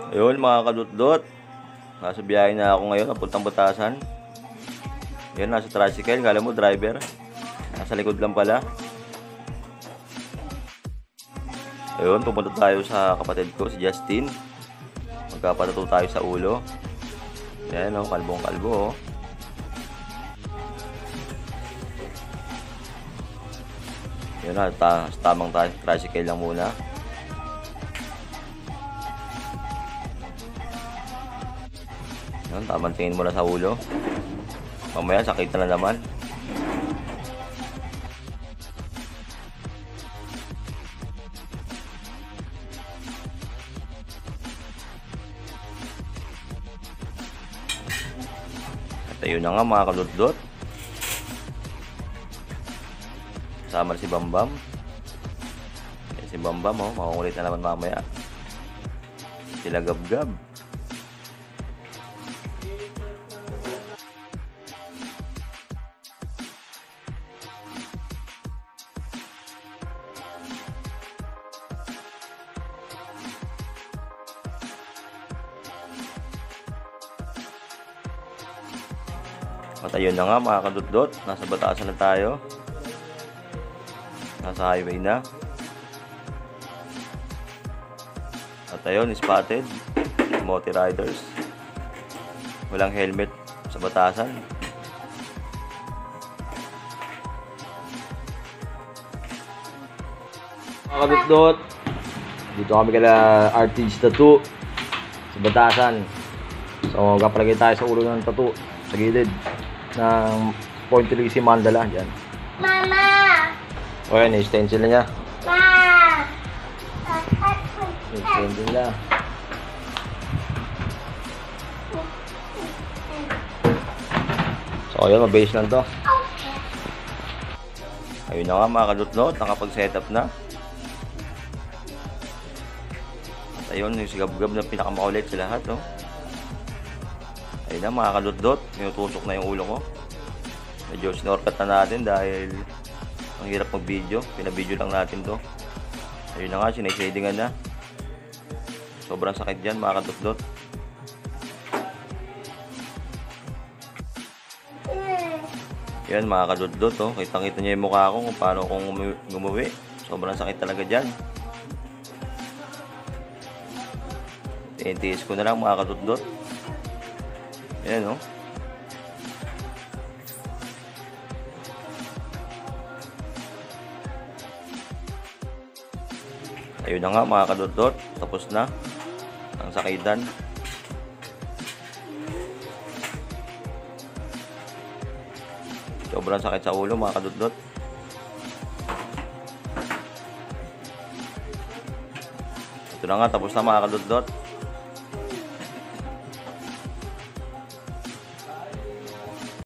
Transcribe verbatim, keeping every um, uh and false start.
Ayun mga kadot-dot, nasa biyahe na ako ngayon, napuntang Batasan. Ayun, nasa tricycle, kala mo driver. Nasa likod lang pala. Ayun, pupunta tayo sa kapatid ko, si Justin. Magkapatato tayo sa ulo. Ayan o, oh, kalbong kalbo o. Oh. Ayun na, ta tamang tricycle lang muna. Ayun, tamang tingin muna sa ulo. Mamaya, sakit na naman. At ayun na nga mga kaludot. Kasama si Bambam. Yan si Bambam oh, makungulit na naman mamaya. Sila Gab-Gab. At ayun na nga mga kadot-dot, nasa Batasan na tayo. Nasa highway na. At ayun, spotted Moti Riders. Walang helmet sa Batasan. Mga kadot-dot, dito kami kala Artista two sa Batasan. So kapalagay tayo sa ulo ng tattoo sa gilid ng Point Elisi Mandala dyan. Mama! O yan, i-stencil na niya. Ma! I-stencil na. So ayun, mabase lang to. Ayun na nga mga kadot-dot, nakapag-setup na. At ayun, yung si Gab-Gab na pinakamakulit sa lahat, oh. Ayun na mga kadot-dot, tinutusok na yung ulo ko. Medyo sinorkat na natin dahil ang hirap mag-video. Pinabideo lang natin to. Ayun na nga, sinay-shadingan na. Sobrang sakit dyan mga kadot-dot. Yan mga kadot-dot, oh. Kitang-kita niya yung mukha ko kung paano akong gumuwi. Sobrang sakit talaga dyan. Tinitiis ko na lang mga kadot-dot. Ayan o. Oh. Ayun na nga mga kadot-dot. Tapos na ang sakitan. Sobrang sakit sa ulo mga kadot-dot. Ito na nga, tapos na mga kadot-dot.